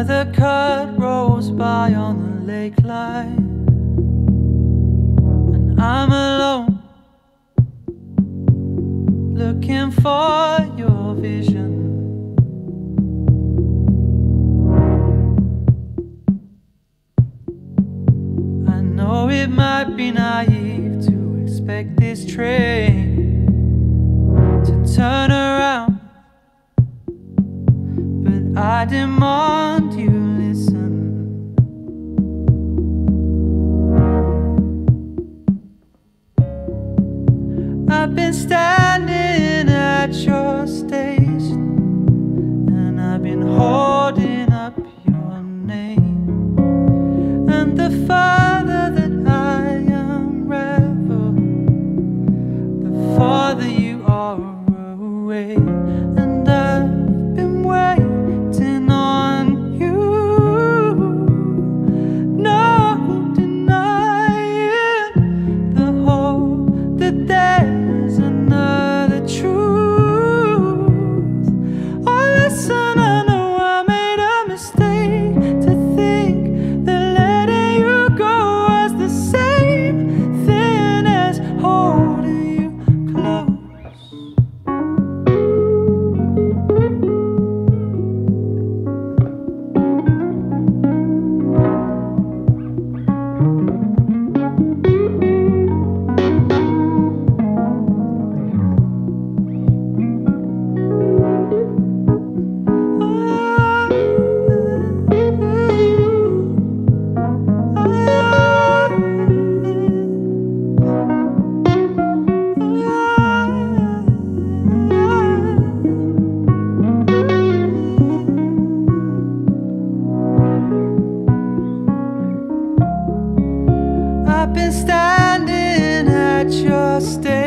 Another cut rolls by on the lake line, and I'm alone, looking for your vision. I know it might be naive to expect this train to turn around, but I demand you listen. I've been standing at your station, and I've been holding up your name. And the farther that I unravel, the farther you are away. And I've been waiting on you, no denying the hope that there's another truth. Oh, listen, I know I made a mistake to think that letting you go was the same thing as holding you close. I've been standing at your stage,